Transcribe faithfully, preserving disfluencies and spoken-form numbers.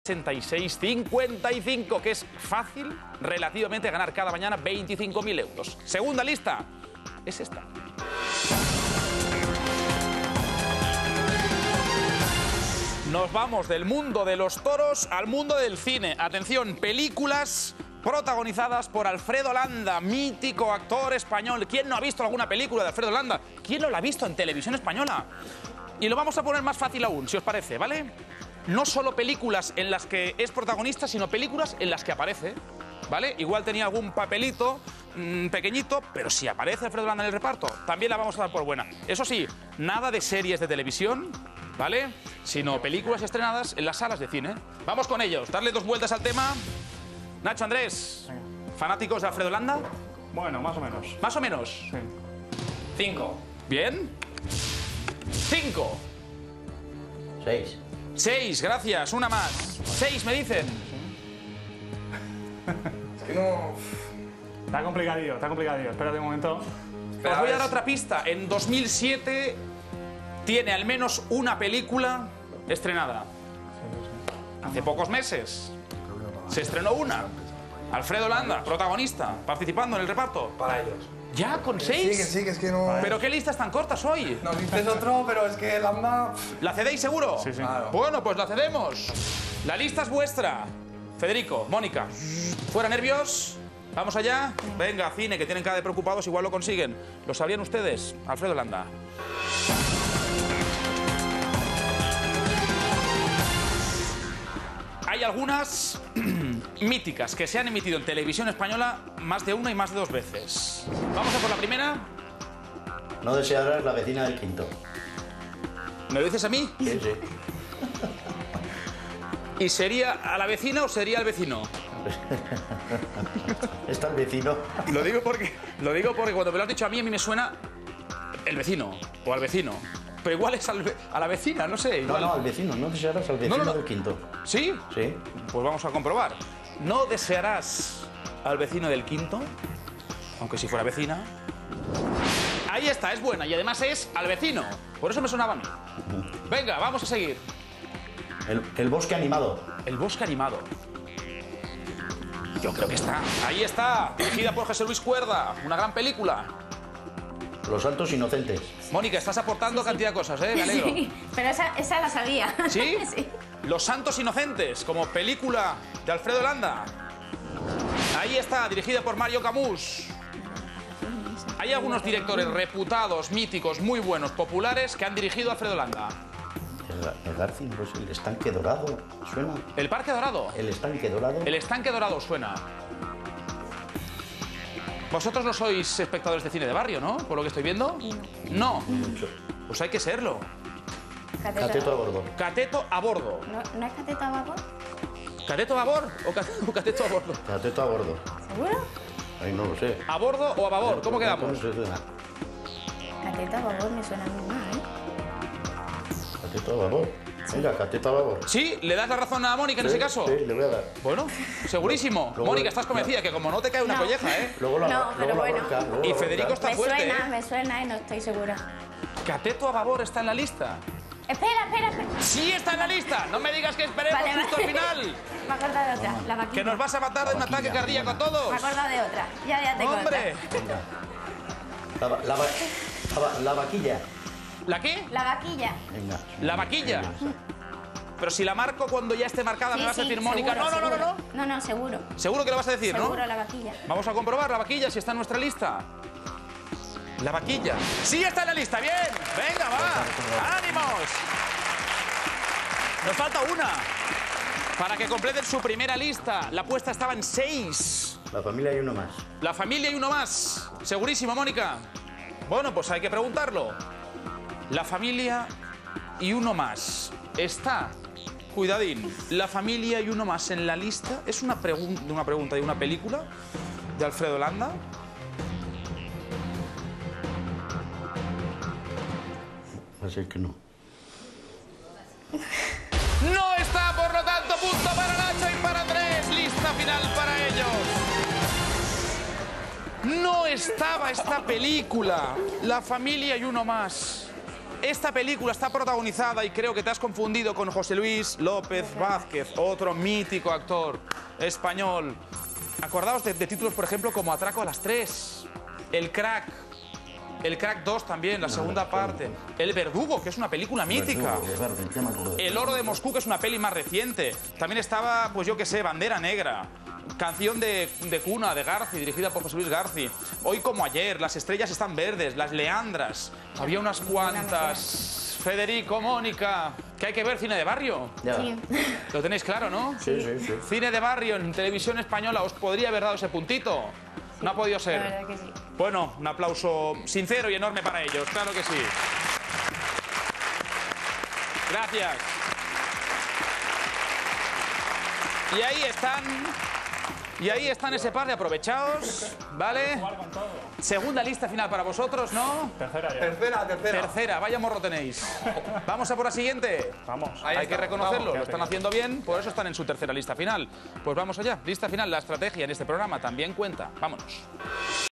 sesenta y seis cincuenta y cinco, que es fácil relativamente ganar cada mañana veinticinco mil euros. Segunda lista es esta. Nos vamos del mundo de los toros al mundo del cine. Atención, películas protagonizadas por Alfredo Landa, mítico actor español. ¿Quién no ha visto alguna película de Alfredo Landa? ¿Quién no la ha visto en televisión española? Y lo vamos a poner más fácil aún, si os parece, ¿vale? No solo películas en las que es protagonista, sino películas en las que aparece, ¿vale? Igual tenía algún papelito mmm, pequeñito, pero si aparece Alfredo Landa en el reparto, también la vamos a dar por buena. Eso sí, nada de series de televisión, ¿vale? Sino películas estrenadas en las salas de cine. Vamos con ellos, darle dos vueltas al tema. Nacho, Andrés, ¿fanáticos de Alfredo Landa? Bueno, más o menos. ¿Más o menos? Sí. Cinco. ¿Bien? Cinco. Seis. Seis, gracias. Una más. Seis, me dicen. Es que no... Está complicadillo, está complicadillo. Espérate un momento. Os voy a dar otra pista. En dos mil siete tiene al menos una película estrenada. Hace pocos meses se estrenó una. Alfredo Landa, protagonista, participando en el reparto. Para ellos. ¿Ya? ¿Con Sí, seis? que sí, que es que no... ¿Pero qué listas tan cortas hoy? Nos dices otro, pero es que Landa... ¿La cedéis seguro? Sí, sí. Claro. Bueno, pues la cedemos. La lista es vuestra. Federico, Mónica, fuera nervios. Vamos allá. Venga, cine, que tienen cara de preocupados, igual lo consiguen. ¿Lo sabrían ustedes? Alfredo Landa. Hay algunas míticas que se han emitido en televisión española más de una y más de dos veces. Vamos a por la primera. No desearás la vecina del quinto. ¿Me lo dices a mí? Sí, sí. ¿Y sería a la vecina o sería al vecino? Está el vecino. Lo digo porque, lo digo porque cuando me lo has dicho a mí, a mí me suena el vecino o al vecino. Pero igual es al, a la vecina, no sé. No, Igual. no, al vecino. No desearás al vecino No, no, no. del quinto. ¿Sí? Sí. Pues vamos a comprobar. ¿No desearás al vecino del quinto? Aunque si fuera vecina. Ahí está, es buena. Y además es al vecino. Por eso me sonaba a mí. Venga, vamos a seguir. El, el bosque animado. El bosque animado. Yo creo que está. Ahí está. Dirigida por José Luis Cuerda. Una gran película. Los santos inocentes. Mónica, estás aportando cantidad de cosas, ¿eh? Me alegro. Sí, pero esa, esa la sabía. ¿Sí? Sí. Los Santos Inocentes, como película de Alfredo Landa. Ahí está, dirigida por Mario Camus. Hay algunos directores reputados, míticos, muy buenos, populares, que han dirigido a Alfredo Landa. El, el García, pues el estanque dorado. ¿Suena? El Parque Dorado. El estanque dorado. El Estanque Dorado suena. Vosotros no sois espectadores de cine de barrio, ¿no? Por lo que estoy viendo. No. Pues hay que serlo. Cateto. Cateto a bordo. Cateto a bordo. ¿No, ¿No es cateto a vapor? ¿Cateto a babor o ca- o cateto a bordo? Cateto a bordo. ¿Seguro? Ahí no lo sé. ¿A bordo o a babor? ¿Cómo quedamos? ¿Cómo se suena? Cateto a vapor me suena muy mal, ¿eh? Cateto a babor. Venga, cateto a babor. ¿Sí? ¿Le das la razón a Mónica en Sí, ese caso? Sí, le voy a dar. Bueno, segurísimo. Luego- Mónica, estás convencida que como no te cae una No. colleja, ¿eh? Luego la, No, luego pero la bueno. bronca, luego Y la Federico bronca. está Me fuerte, suena, ¿eh? me suena y no estoy segura. Cateto a babor está en la lista. Espera, espera, espera. ¡Sí está en la lista! No me digas que esperemos Vale, justo vale. al final. Me he acordado de otra, la vaquilla. Que nos vas a matar de un ataque vaquilla, cardíaco a buena. todos. Me he acordado de otra. Ya, ya tengo ¡Hombre! Venga. La, va- la, va- la, va- la vaquilla. ¿La qué? otra. La vaquilla. Venga. La vaquilla. Pero si la marco cuando ya esté marcada, me Sí, vas a sí, decir, Mónica, seguro, no, no, no, no, seguro. no. No, no, seguro. Seguro que lo vas a decir, ¿no? Seguro la vaquilla. Vamos a comprobar la vaquilla si está en nuestra lista. La vaquilla. ¡Sí está en la lista! ¡Bien! ¡Venga, va! ¡Ánimos! Nos falta una. Para que completen su primera lista. La apuesta estaba en seis. La familia y uno más. La familia y uno más. Segurísimo, Mónica. Bueno, pues hay que preguntarlo. La familia y uno más. Está, cuidadín, la familia y uno más en la lista. ¿Es una, pregun- una pregunta de una película de Alfredo Landa? Así que no. No está, por lo tanto, punto para Nacho y para Andrés. Lista final para ellos. No estaba esta película. La familia y uno más. Esta película está protagonizada, y creo que te has confundido con José Luis López Vázquez, otro mítico actor español. Acordaos de, de títulos, por ejemplo, como Atraco a las tres, El Crack, El Crack dos también, la segunda parte, El Verdugo, que es una película mítica, El Oro de Moscú, que es una peli más reciente. También estaba, pues yo qué sé, Bandera Negra, Canción de, de cuna, de Garci, dirigida por José Luis Garci. Hoy como ayer, Las estrellas están verdes, Las Leandras. Había unas cuantas. Federico, Mónica, que hay que ver cine de barrio. Ya. Sí. Lo tenéis claro, ¿no? Sí, sí, sí. Cine de barrio en televisión española, ¿os podría haber dado ese puntito? No ha podido La ser. verdad que sí. Bueno, un aplauso sincero y enorme para ellos, claro que sí. Gracias. Y ahí están. Y ahí están ese par de aprovechados, ¿vale? Segunda lista final para vosotros, ¿no? Tercera ya. Tercera, tercera. Tercera, vaya morro tenéis. ¿Vamos a por la siguiente? Vamos. Ahí Hay que está, reconocerlo, vamos. lo están haciendo bien, por eso están en su tercera lista final. Pues vamos allá, lista final, la estrategia en este programa también cuenta. Vámonos.